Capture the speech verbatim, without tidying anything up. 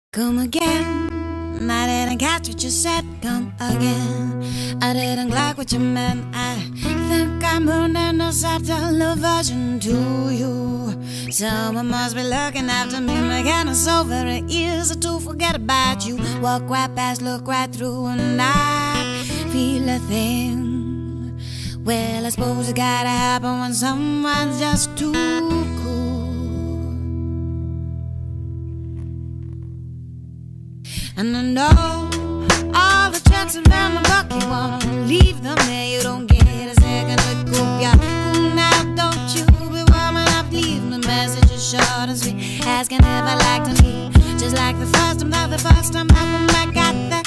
Come again, I didn't catch what you said. Come again, I didn't like what you meant. I think I'm burning a subtle version to you. Someone must be looking after me, making it so very easy to forget about you. Walk right past, look right through, and I feel a thing. Well, I suppose it gotta happen when someone's just too cool. And I know all the tricks around the book, you wanna leave them there. You don't get a second to coop. You're cool now, don't you be warming up. Leave me messages short and sweet, asking if I like to meet. Just like the first time, not the first time I went back at that.